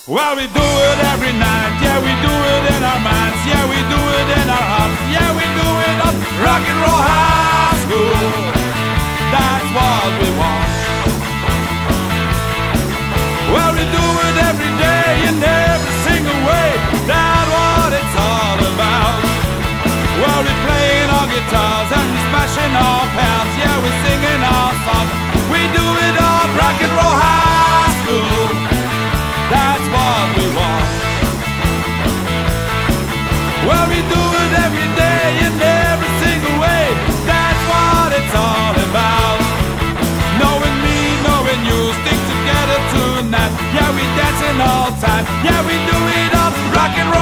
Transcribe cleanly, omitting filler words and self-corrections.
Well, we do it every night, yeah, we do it in our minds, yeah, we do it in our hearts, yeah, we do it on rock and roll high school. That's what we want. Well, we do it every day in every single way. That's what it's all about. Well, we're playing our guitars and we're smashing our pants, yeah, we're singing our songs. We do it on rock and roll high school. That's what we want. Well, we do it every day in every single way. That's what it's all about. Knowing me, knowing you, stick together tonight. Yeah, we dancing all time. Yeah, we do it on rock and roll.